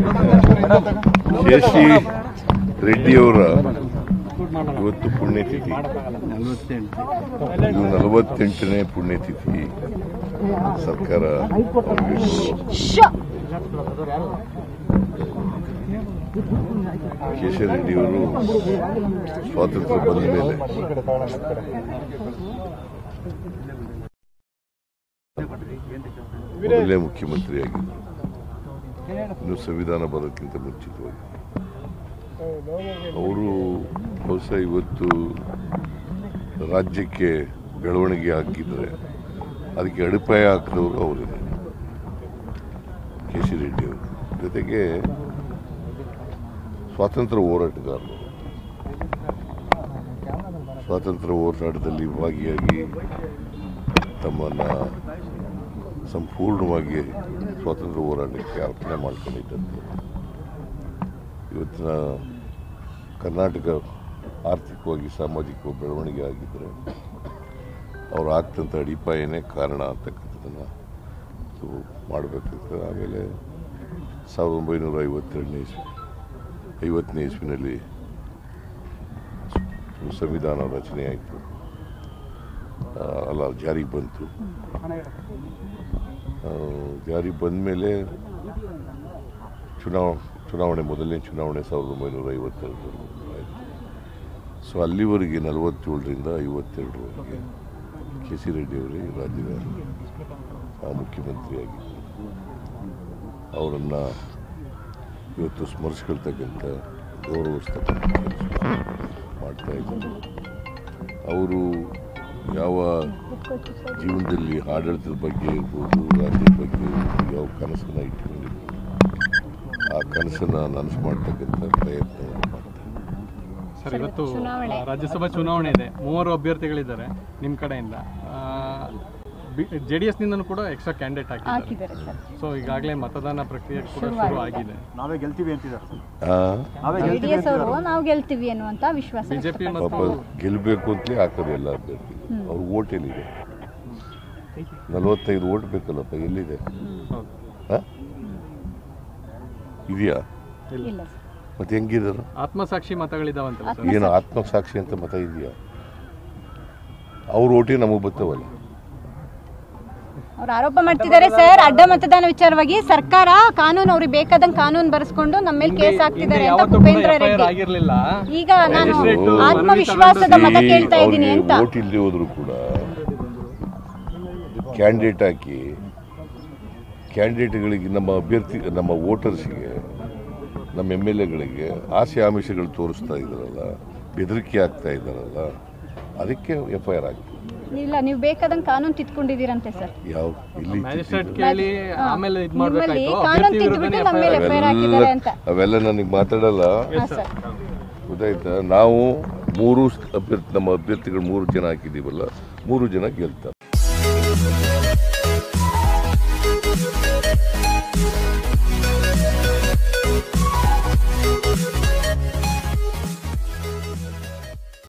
KC. ರೆಡ್ಡಿಯವರ ಇವತ್ತು ಪುಣ್ಯತಿಥಿ. ಇದು 48ನೇ ಪುಣ್ಯತಿಥಿ. ಸರ್ಕಾರ ಕೆ.ಸಿ. ರೆಡ್ಡಿಯವರು ಸ್ವಾತಂತ್ರ್ಯ ಬಂದ ಮೇಲೆ ಮೊದಲೇ ಮುಖ್ಯಮಂತ್ರಿಯಾಗಿದ್ದರು. ಇನ್ನು ಸಂವಿಧಾನ ಬರೋಕ್ಕಿಂತ ಮುಂಚಿತವಾಗಿ ಅವರು ಬಹುಶಃ ಇವತ್ತು ರಾಜ್ಯಕ್ಕೆ ಬೆಳವಣಿಗೆ ಹಾಕಿದರೆ ಅದಕ್ಕೆ ಅಡಿಪಾಯ ಹಾಕಿದವರು ಅವರೇನೆ, ಕೆ.ಸಿ. ರೆಡ್ಡಿಯವರು. ಜೊತೆಗೆ ಸ್ವಾತಂತ್ರ್ಯ ಹೋರಾಟಗಾರರು, ಸ್ವಾತಂತ್ರ್ಯ ಹೋರಾಟದಲ್ಲಿ ಭಾಗಿಯಾಗಿ ತಮ್ಮನ್ನು ಸಂಪೂರ್ಣವಾಗಿ ಸ್ವಾತಂತ್ರ್ಯ ಹೋರಾಟಕ್ಕೆ ಅರ್ಪಣೆ ಮಾಡ್ಕೊಂಡಿದ್ದಂತೆ. ಇವತ್ತಿನ ಕರ್ನಾಟಕ ಆರ್ಥಿಕವಾಗಿ ಸಾಮಾಜಿಕವಾಗಿ ಬೆಳವಣಿಗೆ ಆಗಿದ್ದರೆ ಅವರು ಆಗ್ತಂಥ ಅಡಿಪಾಯನೇ ಕಾರಣ ಅಂತಕ್ಕಂಥದ್ದನ್ನು ಮಾಡಬೇಕಾಗ್ತದೆ. ಆಮೇಲೆ 1950ನೇ ಇಸ್ವಿನಲ್ಲಿ ಸಂವಿಧಾನ ರಚನೆ ಆಯಿತು, ಜಾರಿಗೆ ಬಂತು. ಜಾರಿಗೆ ಬಂದ ಮೇಲೆ ಮೊದಲನೇ ಚುನಾವಣೆ 1952 ಆಯಿತು. ಸೊ ಅಲ್ಲಿವರೆಗೆ 47ರಿಂದ 52ರವರೆಗೆ ಕೆ.ಸಿ. ರೆಡ್ಡಿಯವರೇ ರಾಜ್ಯದ ಮುಖ್ಯಮಂತ್ರಿಯಾಗಿದ್ದರು. ಅವರನ್ನು ಇವತ್ತು ಸ್ಮರಿಸ್ಕೊಳ್ತಕ್ಕಂಥ ಗೌರವಿಸ್ತಕ್ಕಂಥ ಕೆಲಸ ಮಾಡ್ತಾಯಿದ್ದಾರೆ. ಅವರು ಯಾವ ಜೀವನದಲ್ಲಿ ಆಡಳಿತದ ಬಗ್ಗೆ ಇರ್ಬೋದು, ರಾಜ್ಯದ ಬಗ್ಗೆ ಇರ್ಬೋದು, ಯಾವ ಕನಸನ್ನು ಇಟ್ಕೊಂಡಿದ್ರು ಆ ಕನಸನ್ನು ನನಸು ಮಾಡ್ತಕ್ಕಂಥ ಪ್ರಯತ್ನವನ್ನು ಮಾಡ್ತಾರೆ. ಸರ್, ಇವತ್ತು ರಾಜ್ಯಸಭಾ ಚುನಾವಣೆ ಇದೆ, 3 ಅಭ್ಯರ್ಥಿಗಳಿದ್ದಾರೆ ನಿಮ್ಮ ಕಡೆಯಿಂದ. JDS ನಿಂದನೂ ಕೂಡ ಎಕ್ಸ್ಟ್ರಾ ಕ್ಯಾಂಡಿಡೇಟ್ ಹಾಕಿದ್ದಾರೆ. ಸೊ ಈಗಾಗಲೇ ಮತದಾನ ಪ್ರಕ್ರಿಯೆ ಕೂಡ ಶುರು ಆಗಿದೆ. ನಾವೇ ಗೆಲ್ತೀವಿ ಅಂತಿದ್ದಾರೆ. ನಾವು ಗೆಲ್ತೀವಿ ಅನ್ನುವಂತ ವಿಶ್ವಾಸ. ಬಿಜೆಪಿ ಗೆಲ್ಲಬೇಕು ಅಂತಲೇ ಹಾಕೋದು ಎಲ್ಲ ಅಭ್ಯರ್ಥಿ. ಅವ್ರ ಓಟ್ ಎಲ್ಲಿದೆ? 45 ಓಟ್ ಬೇಕಲ್ಲಪ್ಪ, ಎಲ್ಲಿದೆ? ಇದೆಯಾ? ಮತ್ತೆ ಹೆಂಗಿದ್ರು? ಆತ್ಮಸಾಕ್ಷಿ ಮತಗಳಿದಾವಂತ. ಏನು ಆತ್ಮಸಾಕ್ಷಿ ಅಂತ ಮತ ಇದೆಯಾ? ಅವ್ರ ಓಟಿಗೆ ನಮಗೆ ಬರ್ತಾವಲ್ಲ. ಅವ್ರು ಆರೋಪ ಮಾಡ್ತಿದ್ದಾರೆ ಸರ್, ಅಡ್ಡ ಮತದಾನ ವಿಚಾರವಾಗಿ ಸರ್ಕಾರ ಕಾನೂನು ಅವ್ರಿಗೆ ಬೇಕಾದಂಗೆ ಕಾನೂನು ಬರೆಸ್ಕೊಂಡು ನಮ್ಮ ಮೇಲೆ ಕೇಸ್ ಹಾಕ್ತಿದ್ದಾರೆ ಅಂತ ಭೂಪೇಂದ್ರ ರೆಡ್ಡಿ. ಈಗ ನಾನು ಆತ್ಮವಿಶ್ವಾಸದ ಮತ ಕೇಳ್ತಾ ಇದ್ದೀನಿ ಅಂತ. ಓಟ್ ಇಲ್ಲದೆ ಹೋದ್ರು ಕೂಡ ಕ್ಯಾಂಡಿಡೇಟ್ ಹಾಕಿ ಕ್ಯಾಂಡಿಡೇಟ್ಗಳಿಗೆ, ನಮ್ಮ ಅಭ್ಯರ್ಥಿ, ನಮ್ಮ ವೋಟರ್ಸ್ಗೆ, ನಮ್ಮ MLAಗಳಿಗೆ ಆಸೆ ಆಮಿಷಗಳು ತೋರಿಸ್ತಾ ಇದ್ದಾರಲ್ಲ, ಬೆದರಿಕೆ ಆಗ್ತಾ ಇದ್ದಾರಲ್ಲ, ಅದಕ್ಕೆ FIR ಆಗ್ತದೆ. ಇಲ್ಲ, ನೀವು ಬೇಕಾದಂಗೆ ಕಾನೂನು ತಿದ್ಕೊಂಡಿದ್ದೀರಂತೆ ಸರ್. ಯಾವ ಇಲ್ಲಿ ಅವೆಲ್ಲ ನನಗೆ ಮಾತಾಡಲ್ಲ, ಗೊತ್ತಾಯ್ತಾ? ನಾವು ನಮ್ಮ ಅಭ್ಯರ್ಥಿಗಳು 3 ಜನ ಹಾಕಿದ್ದೀವಲ್ಲ, 3 ಜನ ಗೆಲ್ತಾರೆ.